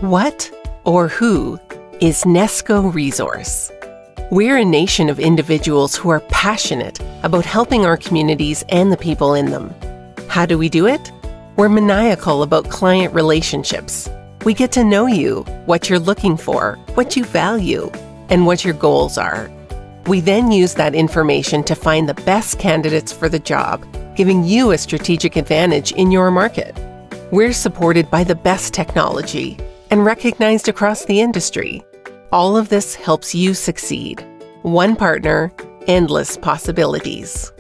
What or who is Nesco Resource? We're a nation of individuals who are passionate about helping our communities and the people in them. How do we do it? We're maniacal about client relationships. We get to know you, what you're looking for, what you value, and what your goals are. We then use that information to find the best candidates for the job, giving you a strategic advantage in your market. We're supported by the best technology and recognized across the industry. All of this helps you succeed. One partner, endless possibilities.